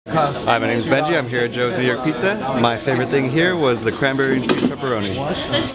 Hi, my name is Benji. I'm here at Joe's New York Pizza. My favorite thing here was the cranberry infused pepperoni.